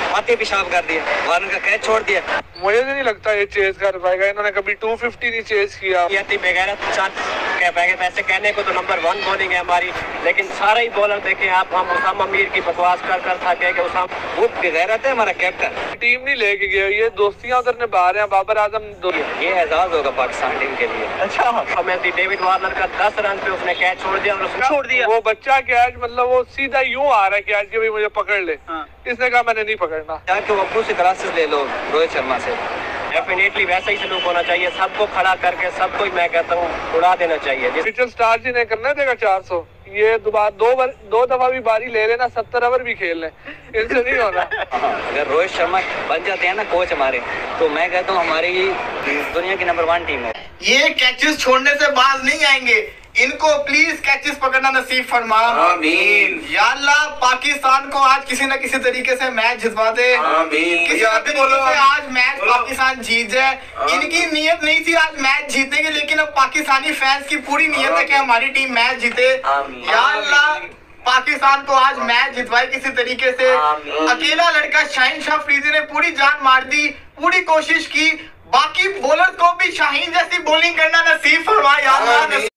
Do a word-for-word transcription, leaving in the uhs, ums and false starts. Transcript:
आते पेशाब कर दिया, वार्नर का कैच छोड़ दिया। मुझे नहीं लगता ये चेज कर पाएगा, इन्होंने कभी दो सौ पचास नहीं चेज किया। ये बेगैरत पैसे कहने को तो नंबर वन बॉलिंग है हमारी, लेकिन सारे ही बॉलर देखें आप, हम उसामा मीर की बकवास कर कर थके कि उसामा वो बेगैरत है हमारा कैप्टन। टीम नहीं लेके गया, ये दोस्तियां उधर निभा रहे हैं बाबर आजम। ये एजाज होगा पाकिस्तान टीम के लिए। अच्छा हमें डेविड वार्नर का दस रन पे उसने कैच छोड़ दिया और उसने छोड़ दिया वो बच्चा कैच, मतलब वो सीधा यूं आ रहा है कैच कि भाई मुझे पकड़ ले। हाँ। इसने कहा मैंने नहीं पकड़ना। जाके वो अब्बू से क्लासेस ले लो रोहित शर्मा से, डेफिनेटली वैसा ही सलूक होना चाहिए, सबको खड़ा करके सबको ही मैं कहता हूँ उड़ा देना चाहिए। मिचेल स्टार्क जी ने करना देगा चार सौ, ये दोबारा दो बार दो दफा भी बारी ले लेना, सत्तर ओवर भी खेल लें, इनसे नहीं होना। अगर रोहित शर्मा बन जाते हैं ना कोच हमारे, तो मैं कहता हूँ हमारी दुनिया की नंबर वन टीम है। ये कैचेस छोड़ने से बाज नहीं आएंगे, इनको प्लीज कैचेस पकड़ना नसीब फरमा। आमीन। या अल्लाह पाकिस्तान को आज किसी न किसी तरीके से मैच जितवा दे। आमीन। किसी न तरीके से आज मैच पाकिस्तान जीत जाए। इनकी नीयत नहीं थी आज मैच जीतने की, लेकिन अब पाकिस्तानी फैंस की पूरी नीयत है कि हमारी टीम मैच जीते। या अल्लाह पाकिस्तान को आज मैच जितवाए किसी तरीके से। अकेला लड़का शाहीन शाह अफरीदी ने पूरी जान मार दी, पूरी कोशिश की, बाकी बॉलर को भी शाहीन जैसी बॉलिंग करना नसीब फरमाए।